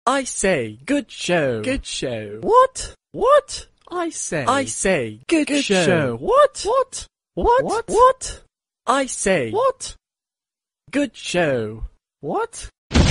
I say, good show. Good show. What? What? I say. I say, good show. show. What? What? What? What? I say, What? good show. What?